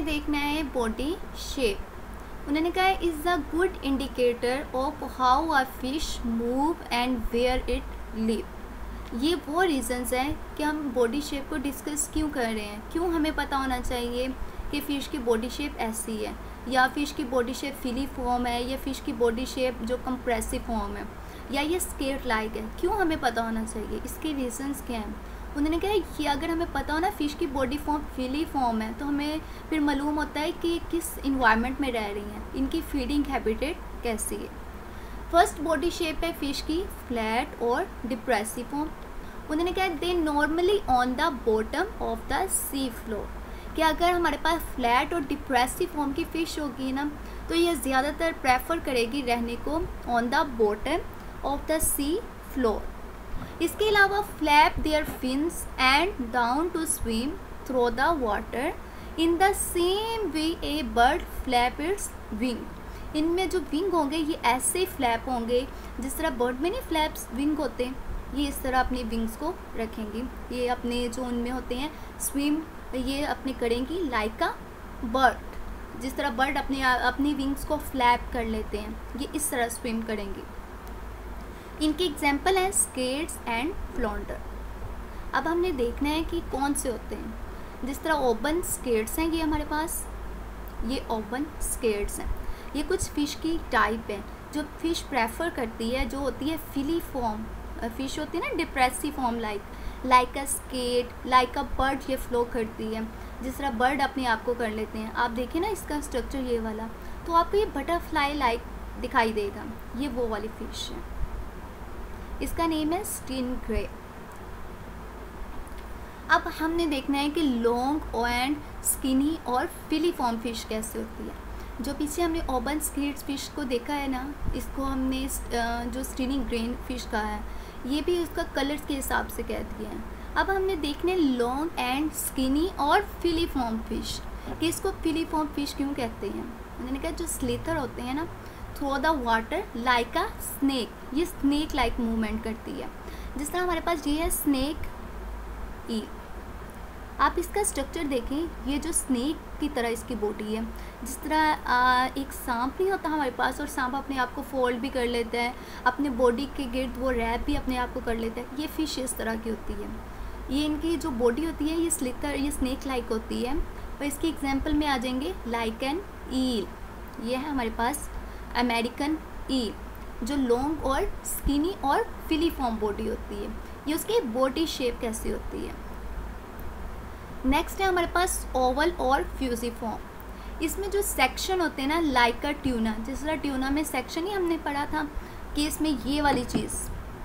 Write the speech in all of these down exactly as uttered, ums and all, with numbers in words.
देखना है body shape. उन्होंने कहा is the good indicator of how a fish move and where it live. ये वो रीज़न्स हैं कि हम बॉडी शेप को डिस्कस क्यों कर रहे हैं, क्यों हमें पता होना चाहिए कि फ़िश की बॉडी शेप ऐसी है, या फ़िश की बॉडी शेप फिली फॉर्म है, या फ़िश की बॉडी शेप जो कंप्रेसिव फॉर्म है, या ये स्केट लाइक है। क्यों हमें पता होना चाहिए, इसके रीज़न्स क्या हैं। उन्होंने कहा कि अगर हमें पता हो ना फ़िश की बॉडी फॉर्म फिली फॉर्म है, तो हमें फिर मालूम होता है कि किस इन्वायरमेंट में रह रही हैं, इनकी फीडिंग हैबिटेट कैसी है। फर्स्ट बॉडी शेप है फ़िश की फ्लैट और डिप्रेसिव फॉर्म। उन्होंने कहा they normally on the bottom of the sea floor, कि अगर हमारे पास फ्लैट और डिप्रेसिव फॉर्म की फ़िश होगी ना, तो ये ज़्यादातर प्रेफर करेगी रहने को on the bottom of the sea floor. इसके अलावा flap their fins and down to swim through the water in the same way a bird flap it's wing. इनमें जो विंग होंगे ये ऐसे फ्लैप होंगे जिस तरह बर्ड में नहीं फ्लैप्स विंग होते, ये इस तरह अपने विंग्स को रखेंगी। ये अपने जो उनमें होते हैं स्विम ये अपने करेंगी लाइक अ बर्ड, जिस तरह बर्ड अपने अपनी विंग्स को फ्लैप कर लेते हैं, ये इस तरह स्विम करेंगी। इनके एग्जाम्पल हैं स्केट्स एंड फ्लॉन्डर। अब हमने देखना है कि कौन से होते हैं। जिस तरह ओपन स्केट्स हैं, ये हमारे पास ये ओपन स्केट्स हैं। ये कुछ फ़िश की टाइप है जो फ़िश प्रेफर करती है, जो होती है फिली फॉर्म फ़िश होती है ना, depressive form like like a skate, like a bird ये फ्लो करती है, जिस तरह बर्ड अपने आप को कर लेते हैं। आप देखें ना इसका स्ट्रक्चर ये वाला, तो आपको ये बटरफ्लाई लाइक दिखाई देगा। ये वो वाली फ़िश है, इसका नेम है स्टिंग्रे। अब हमने देखना है कि लॉन्ग एंड स्किनी और फिली फॉर्म फ़िश कैसे होती है। जो पीछे हमने ओपन स्केट्स फ़िश को देखा है ना, इसको हमने जो स्टिंग ग्रेन फ़िश का है, ये भी उसका कलर के हिसाब से कह दिया है। अब हमने देखने लॉन्ग एंड स्किनी और फिली फॉर्म फ़िश, कि इसको फिली फॉर्म फ़िश क्यों कहते हैं। उन्होंने कहा जो स्लीथर होते हैं ना through the water like a snake, ये स्नेक लाइक मूवमेंट करती है। जिस तरह हमारे पास ये है स्नेक ई, आप इसका स्ट्रक्चर देखें, ये जो स्नेक की तरह इसकी बॉडी है। जिस तरह आ, एक सांप नहीं होता हमारे पास, और सांप अपने आप को फोल्ड भी कर लेता है, अपने बॉडी के गिर्द वो रैप भी अपने आप को कर लेता है। ये फ़िश इस तरह की होती है। ये इनकी जो बॉडी होती है ये स्लिथर ये स्नेक लाइक होती है। और इसकी एग्जाम्पल में आ जाएंगे लाइक एन ईल, ये है हमारे पास अमेरिकन ईल, जो लॉन्ग और स्किनी और फिली फॉर्म बॉडी होती है। ये उसकी बॉडी शेप कैसी होती है। नेक्स्ट है हमारे पास ओवल और फ्यूजिफॉर्म। इसमें जो सेक्शन होते हैं ना लाइक अ ट्यूना, जिस तरह ट्यूना में सेक्शन ही हमने पढ़ा था कि इसमें ये वाली चीज़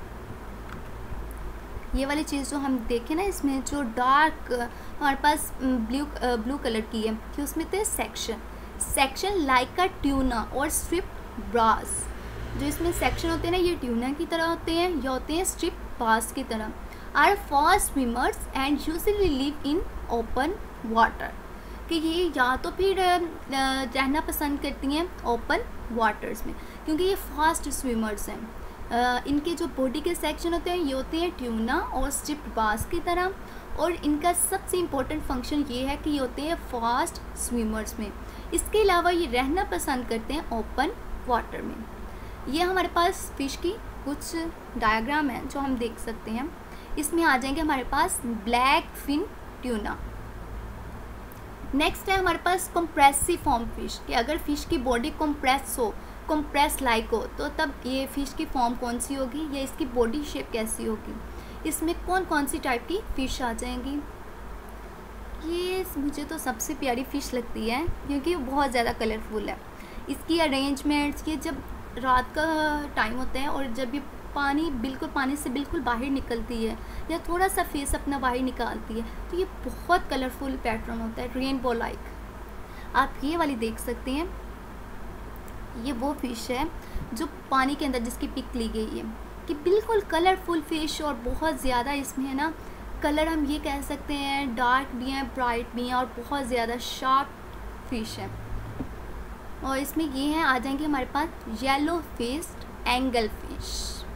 ये वाली चीज़ जो हम देखें ना, इसमें जो डार्क हमारे पास ब्लू ब्लू कलर की है, कि उसमें थे section section like a tuna और स्ट्रिप ब्रास। जो इसमें सेक्शन होते हैं ना, ये ट्यूना की तरह होते हैं या होते हैं स्ट्रिप बास की तरह। Are fast swimmers and usually live in open water, कि ये या तो फिर रहना पसंद करती हैं ओपन वाटर्स में, क्योंकि ये फास्ट स्विमर्स हैं। इनके जो बॉडी के सेक्शन होते हैं ये होते हैं ट्यूना और स्ट्रिप बास की तरह, और इनका सबसे इम्पोर्टेंट फंक्शन ये है कि ये होते हैं फास्ट स्विमर्स में। इसके अलावा ये रहना पसंद करते हैं ओपन वाटर में। ये हमारे पास फ़िश की कुछ डायग्राम है जो हम देख सकते हैं। इसमें आ जाएंगे हमारे पास ब्लैक फिन ट्यूना। नेक्स्ट है हमारे पास कंप्रेसिव फॉर्म फ़िश, कि अगर फ़िश की बॉडी कंप्रेस हो, कंप्रेस लाइक हो, तो तब ये फ़िश की फॉर्म कौन सी होगी या इसकी बॉडी शेप कैसी होगी। इसमें कौन कौन सी टाइप की फ़िश आ जाएंगी। ये मुझे तो सबसे प्यारी फ़िश लगती है, क्योंकि वो बहुत ज़्यादा कलरफुल है। इसकी अरेंजमेंट्स, ये जब रात का टाइम होता है और जब ये पानी बिल्कुल पानी से बिल्कुल बाहर निकलती है या थोड़ा सा फेस अपना बाहर निकालती है, तो ये बहुत कलरफुल पैटर्न होता है, रेनबो लाइक। आप ये वाली देख सकते हैं, ये वो फ़िश है जो पानी के अंदर जिसकी पिक ली गई है, कि बिल्कुल कलरफुल फ़िश, और बहुत ज़्यादा इसमें है ना कलर, हम ये कह सकते हैं डार्क भी हैं, ब्राइट भी हैं, और बहुत ज़्यादा शार्प फ़िश है। और इसमें ये हैं आ जाएंगे हमारे पास येलो फेस्ड एंगल फ़िश।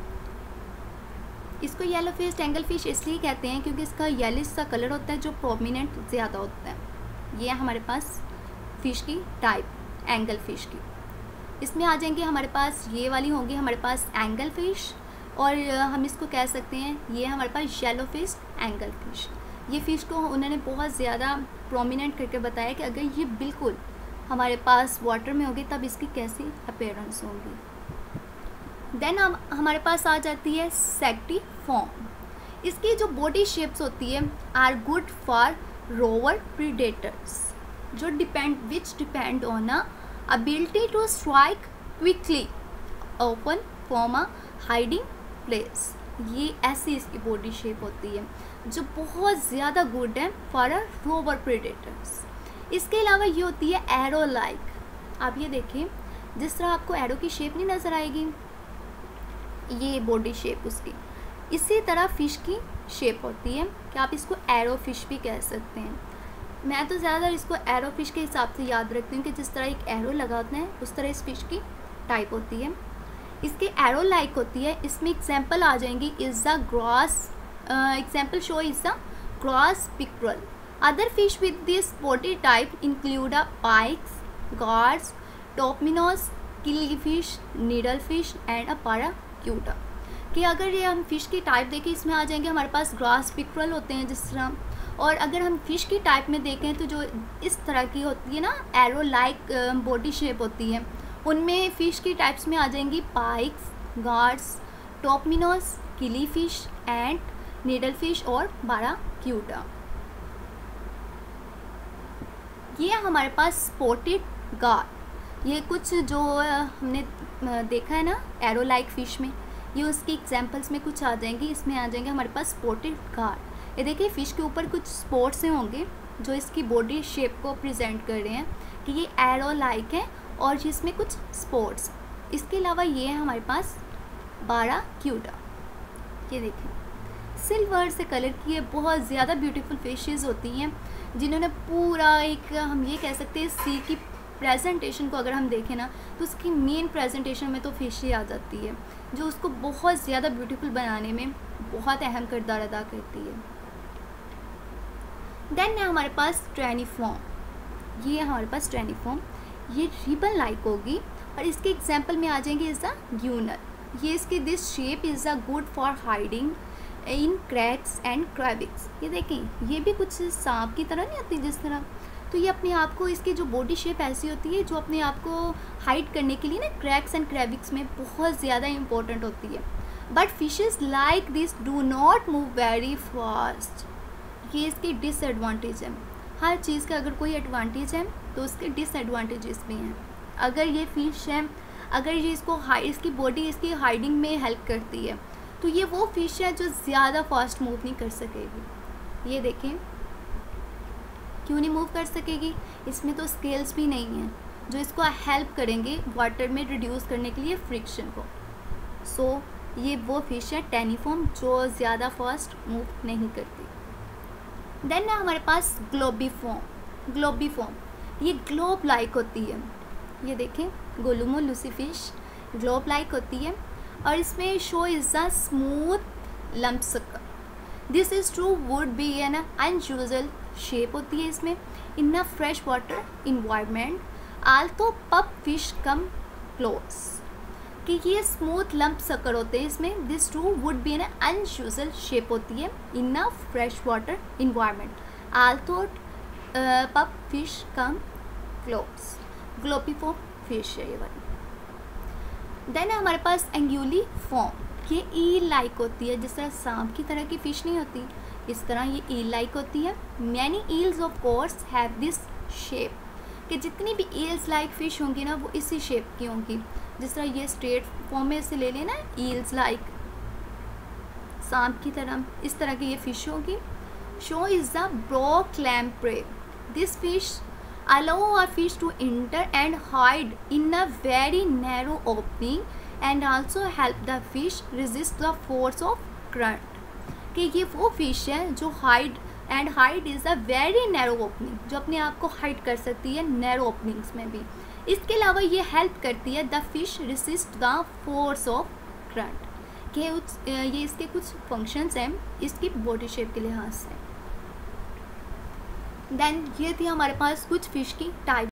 इसको येलो फेस्ड एंगल फ़िश इसलिए कहते हैं क्योंकि इसका येलिश सा कलर होता है जो प्रोमिनेंट ज़्यादा होता है। ये है हमारे पास फ़िश की टाइप, एंगल फ़िश की। इसमें आ जाएंगे हमारे पास, ये वाली होंगी हमारे पास एंगल फ़िश, और हम इसको कह सकते हैं ये हमारे पास येलो फिश एंगल फ़िश। ये फ़िश को उन्होंने बहुत ज़्यादा प्रोमिनेंट करके बताया कि अगर ये बिल्कुल हमारे पास वाटर में होगी तब इसकी कैसी अपीयरेंस होगी। देन हम हमारे पास आ जाती है सेक्टिफॉर्म। इसकी जो बॉडी शेप्स होती है are good for rover predators जो depend which depend on a ability to strike quickly often from a hiding place। ये ऐसी इसकी बॉडी शेप होती है जो बहुत ज़्यादा गुड है फॉर अ रोवर प्रेडेटर्स। इसके अलावा ये होती है एरो लाइक। आप ये देखिए, जिस तरह आपको एरो की शेप नहीं नज़र आएगी, ये बॉडी शेप उसकी, इसी तरह फ़िश की शेप होती है कि आप इसको एरो फिश भी कह सकते हैं। मैं तो ज़्यादा इसको एरो फिश के हिसाब से याद रखती हूँ कि जिस तरह एक एरो लगाते हैं उस तरह इस फिश की टाइप होती है। इसकी एरो लाइक होती है। इसमें एग्जांपल आ जाएंगी is the grass, example show is the grass pickerel. Other fish with this body type include a pikes, gars, topminnows, killifish, needlefish and a barracuda. कि अगर ये हम फिश की टाइप देखें, इसमें आ जाएंगे हमारे पास ग्रास पिक्टरल होते हैं जिस तरह, और अगर हम फिश की टाइप में देखें तो जो इस तरह की होती है ना एरो लाइक बॉडी शेप होती है, उनमें फ़िश की टाइप्स में आ जाएंगी Pikes, gars, टॉपमिनोस, Kili fish and needle fish और पैराक्यूटा। ये हमारे पास स्पॉटेड गार्ड। ये कुछ जो हमने देखा है ना एरो लाइक फ़िश में, ये उसकी एग्जांपल्स में कुछ आ जाएंगी। इसमें आ जाएंगे हमारे पास स्पॉटेड गार्ड। ये देखिए फ़िश के ऊपर कुछ स्पॉट्स से होंगे जो इसकी बॉडी शेप को प्रेजेंट कर रहे हैं कि ये एरो लाइक है और जिसमें कुछ स्पॉट्स। इसके अलावा ये है हमारे पास पैराक्यूटा। ये देखिए सिल्वर से कलर की बहुत ज़्यादा ब्यूटीफुल फिशेस होती हैं जिन्होंने पूरा एक, हम ये कह सकते हैं सी की प्रेजेंटेशन को अगर हम देखें ना तो उसकी मेन प्रेजेंटेशन में तो फिश ही आ जाती है जो उसको बहुत ज़्यादा ब्यूटीफुल बनाने में बहुत अहम किरदार अदा करती है। देन है हमारे पास ट्रेनिफॉर्म। ये हमारे पास ट्रेनिफॉर्म, ये रिबन लाइक होगी और इसके एग्जांपल में आ जाएंगे इज़ द ग्यूनर। ये इसकी this shape is the good for hiding in cracks and crevices. ये देखें ये भी कुछ सांप की तरह नहीं आती जिस तरह, तो ये अपने आप को, इसकी जो बॉडी शेप ऐसी होती है जो अपने आप को हाइड करने के लिए ना क्रैक्स एंड क्रैबिक्स में बहुत ज़्यादा इंपॉर्टेंट होती है। But fishes like this do not move very fast. ये इसकी डिसएडवांटेज है। हर चीज़ का अगर कोई एडवांटेज है तो उसके डिसएडवांटेजेस भी हैं। अगर ये फिश है, अगर ये इसको हाइड, इसकी बॉडी इसकी हाइडिंग में हेल्प करती है तो ये वो फिश है जो ज़्यादा फास्ट मूव नहीं कर सकेगी। ये देखें क्यों नहीं मूव कर सकेगी, इसमें तो स्केल्स भी नहीं हैं जो इसको हेल्प करेंगे वाटर में रिड्यूस करने के लिए फ्रिक्शन को। सो so, ये वो फिश है टेनिफॉर्म जो ज़्यादा फास्ट मूव नहीं करती। देन है हमारे पास ग्लोबीफॉर्म। ग्लोबीफॉर्म ये ग्लोब लाइक होती है। ये देखें गोलुमो लूसी फिश ग्लोब लाइक होती है और इसमें show is a smooth lumpsucker. This is true would be an unusual shape होती है इसमें in a fresh water environment also pup fish come close. कि ये स्मूथ लंप सकर होते हैं इसमें। This too would be an unusual shape होती है in a fresh water environment also pup fish come close. Globiform fish है ये वाली। देन है हमारे पास एंगुली फॉर्म। ये ईल लाइक होती है, जिस तरह सांप की तरह की फ़िश नहीं होती इस तरह ये ईल लाइक होती है। Many eels of course have this shape. कि जितनी भी ईल्स लाइक फ़िश होंगी ना वो इसी शेप की होंगी। जिस तरह ये स्ट्रेट फॉर्म में से ले लेना ईल्स लाइक सांप की तरह, इस तरह की ये फ़िश होगी। Show is the brook lamprey. This fish allow a fish to enter and hide in a very narrow opening and also help the fish resist the force of current। कि ये वो फिश है जो hide and hide is a very narrow opening, जो अपने आप को hide कर सकती है नैरो ओपनिंग्स में भी। इसके अलावा ये हेल्प करती है the fish resist the force of current. कि ये इसके कुछ फंक्शंस हैं इसकी बॉडी शेप के लिहाज से। देन ये थी हमारे पास कुछ फिश की टाइप।